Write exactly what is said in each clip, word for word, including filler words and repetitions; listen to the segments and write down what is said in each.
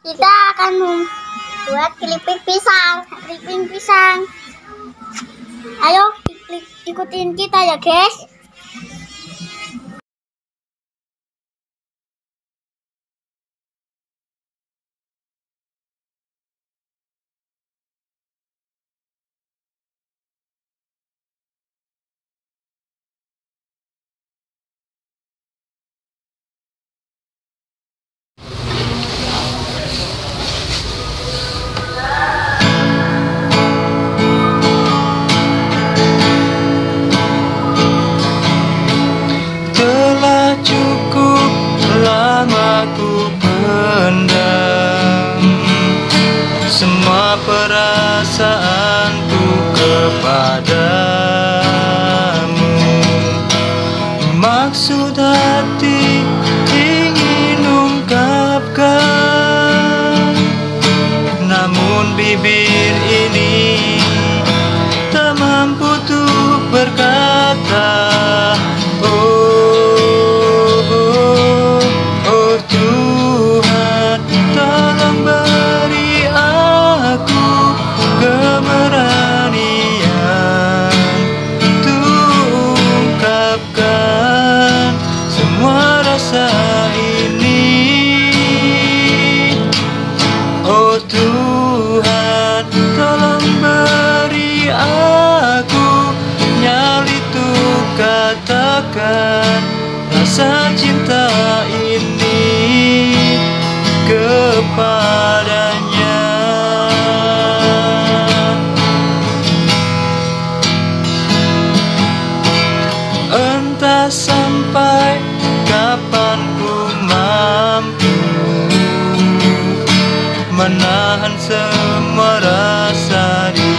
Kita akan membuat keripik pisang, keripik pisang. Ayo klik ikutin kita ya guys. Cukup lama ku pendam semua perasaanku kepadamu. Maksud hati ingin ungkapkan, namun bibir ini tak mampu untuk berkata. Tuhan, tolong beri aku nyali untuk katakan rasa cinta ini kepadanya. Entah sampai kapan ku mampu menahan semua rasa di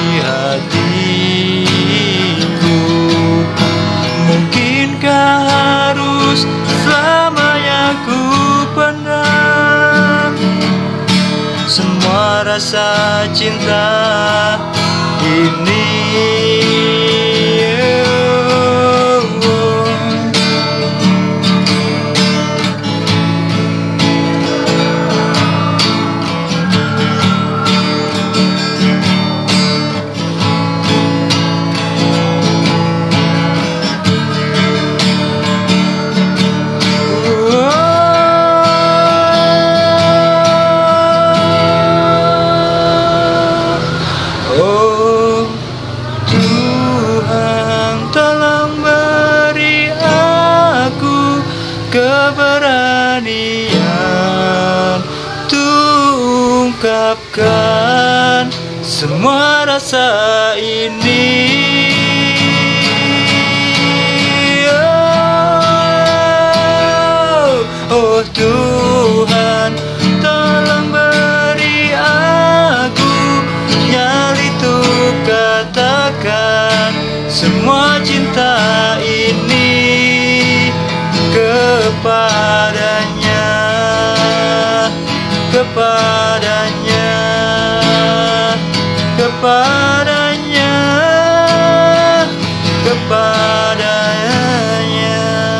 hatiku. Mungkinkah harus selamanya ku pendam semua rasa cinta ini? Oh Tuhan, tolong beri aku keberanian untuk ungkapkan semua rasa ini. Oh, oh Tuhan, tolong beri aku nyali untuk katakan semua cinta ini kepadanya, kepadanya, kepadanya, kepadanya.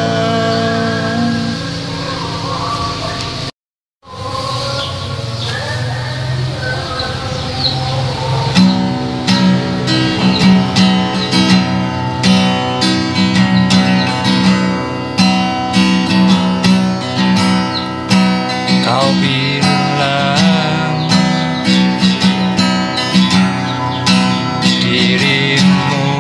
Kau bilang dirimu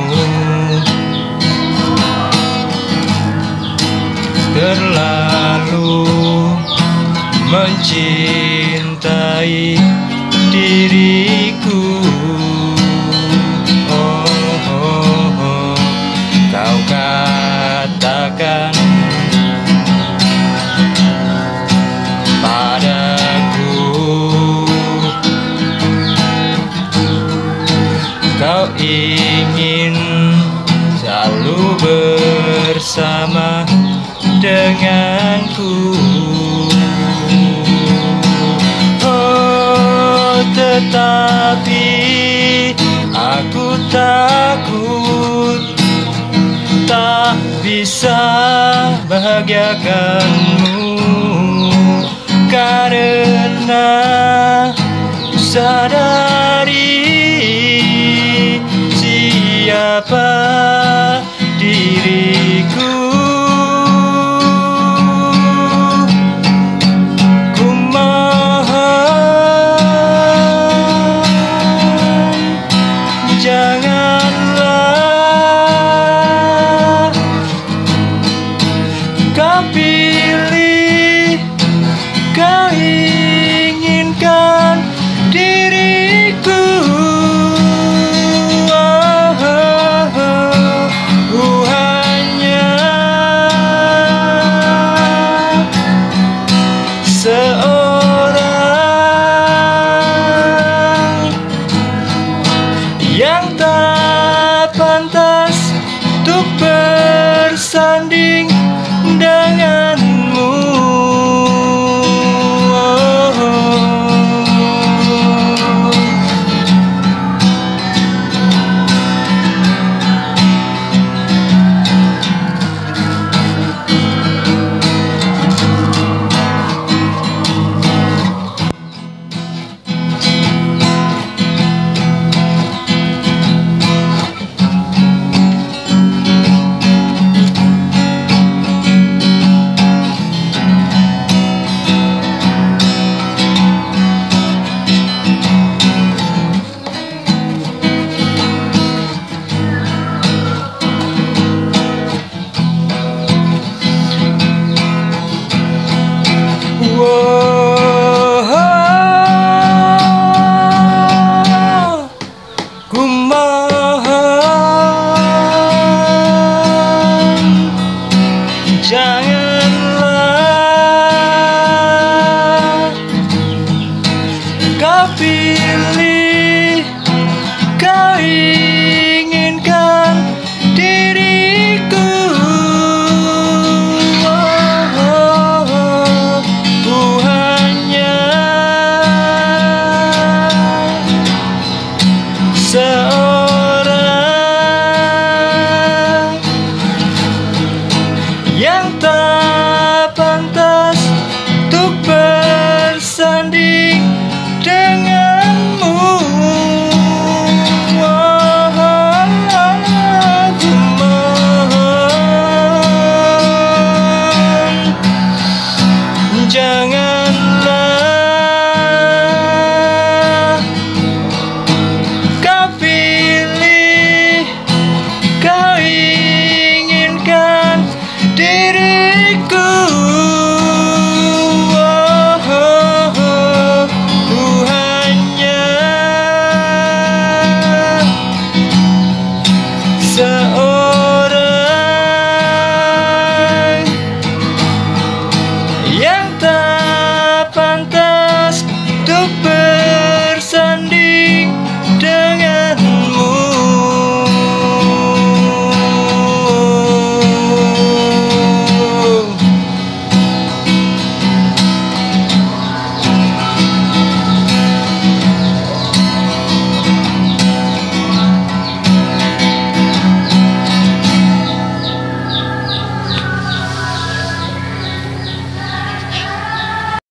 terlalu mencintai diriku. Oh, oh, oh. Kau katakan kau ingin selalu bersama denganku. Oh, tetapi aku takut tak bisa bahagiakanmu karena sadari siapa diriku. Ku mohon janganlah kau pilih, kau inginkan diriku. Oh, oh, oh. Ku hanya seorang yang tak pantas untuk bersanding denganmu. Oh, ku mohon janganlah kau pilih, kau